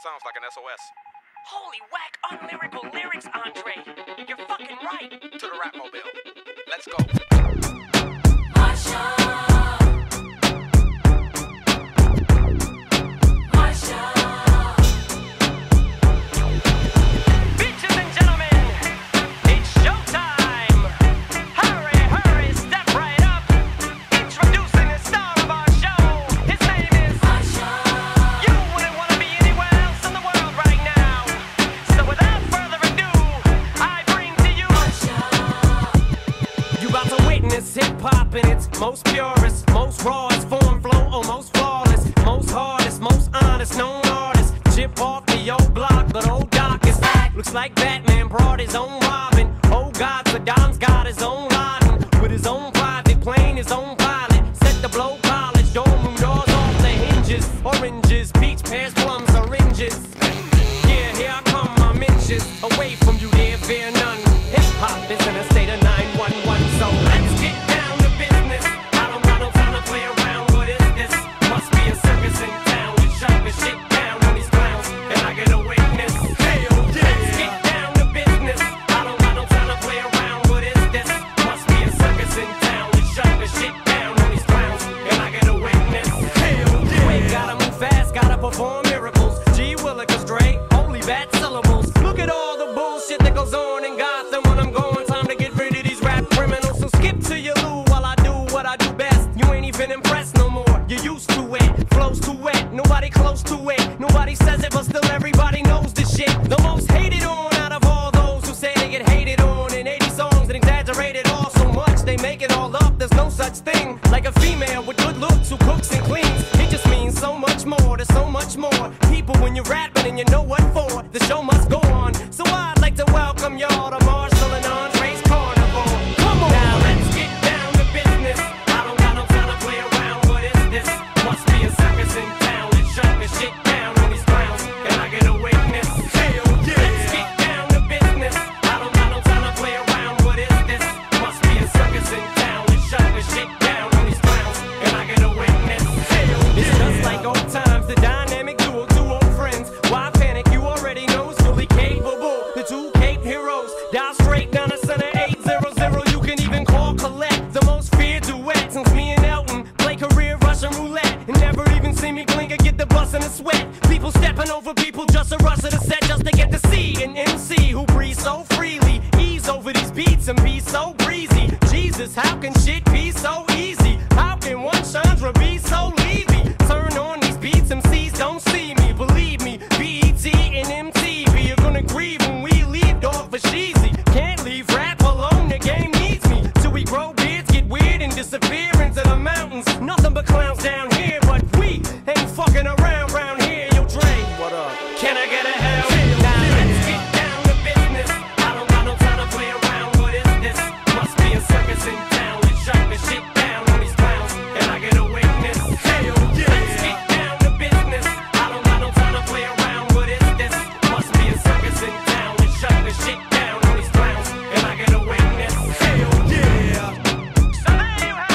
Sounds like an SOS. Holy whack, unlyrical lyrics, Andre. You're fucking right. To the rap mobile. Let's go. Bitches and gentlemen, it's showtime. Hurry, hurry, step right up. Introducing the star of our show. His name is You wouldn't want to be anywhere else in the world right now. So without further ado, I bring to you You about to witness hip-hop in its most purest, most rawest form, flow, almost flawless, most hardest, most honest, known artist. Chip off the old block, but old Doc is back. Looks like Batman brought his own Robin. Oh God, Saddam's got his own Laden. With his own private plane, his own pilot. Set the blow polish, dorm room doors off the hinges. Oranges, peach, pears, plums, oranges. Yeah, here I come, my mentions. Away from you there, fear none. Hip-hop is in a state of 911, so let's get down to business. I don't got no time to play around, what is this? Must be a circus in town. We shut the shit down on these clowns, and I get a witness. Hell yeah! Let's get down to business. I don't got no time to play around, what is this? Must be a circus in town. We shut the shit down on these clowns, and I get a witness. Hell yeah! We gotta move fast, gotta perform miracles. G Willikers, Dre, holy bad syllables. Look at all the bullshit that goes on in Gotham when I'm going. Time to get rid of these rap criminals. So skip to your loo while I do what I do best. You ain't even impressed no more. You're used to it. Flows too wet. Nobody close to it. Nobody says it, but still everybody knows this shit. The most hated on out of all those who say they get hated on in 80 songs and exaggerated all so much they make it all up. There's no such thing like a female with good looks who cooks and cleans. It just means so much more. There's so much more people when you're rapping and you know what for. The show must go on. So I'd like to welcome y'all to Marshall and Andre's Carnival. Come on. Now let's get down to business. I don't got no time to play around. What is this? Must be a circus in town. Let's shut the shit down on these clowns, and I get a witness. Hell yeah! Let's get down to business. I don't got no time to play around. What is this? Must be a circus in town. Let's shut the shit down on these clowns, and I get a witness. Hell yeah! It's just like old times, the dynamic duo, two old friends. Why panic? You already know it's fully capable. The two Cape heroes, dial straight down the center 800. You can even call Colette. The most feared duet since me and Elton play career Russian roulette and never even see me blink or get the bus in a sweat. People stepping over people just to rush to the set just to get to see an MC who breathes so freely. Ease over these beats and be so breezy. Jesus, how can shit be so easy? How can one Chandra be so leavy? Turn on these beats, MCs don't see me. Believe me,